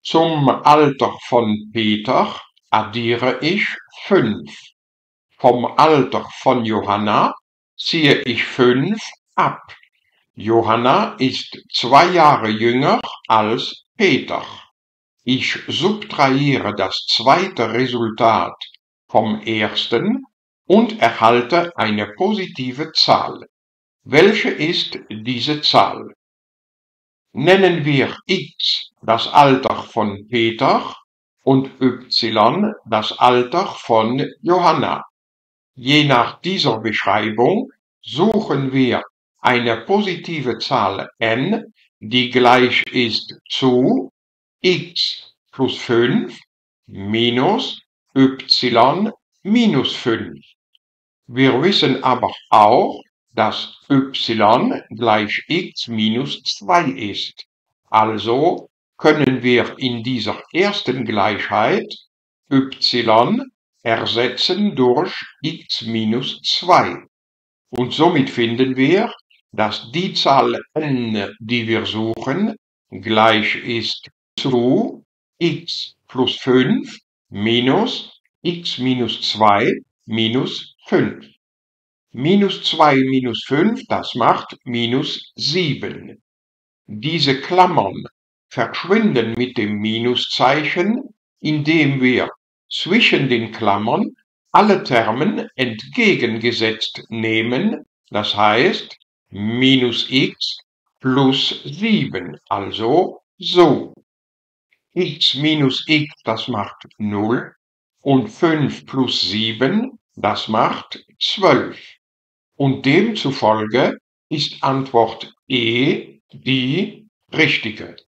Zum Alter von Peter addiere ich 5. Vom Alter von Johanna ziehe ich 5 ab. Johanna ist 2 Jahre jünger als Peter. Ich subtrahiere das zweite Resultat vom ersten und erhalte eine positive Zahl. Welche ist diese Zahl? Nennen wir x das Alter von Peter und y das Alter von Johanna. Je nach dieser Beschreibung suchen wir eine positive Zahl n, die gleich ist zu x plus 5 minus y minus 5. Wir wissen aber auch, dass y gleich x minus 2 ist. Also können wir in dieser ersten Gleichheit y ersetzen durch x minus 2. Und somit finden wir, dass die Zahl n, die wir suchen, gleich ist zu x plus 5 minus x minus 2 minus 5. Minus 2 minus 5, das macht minus 7. Diese Klammern verschwinden mit dem Minuszeichen, indem wir zwischen den Klammern alle Termen entgegengesetzt nehmen, das heißt minus x plus 7, also so. X minus x, das macht 0 und 5 plus 7, das macht 12. Und demzufolge ist Antwort E die richtige.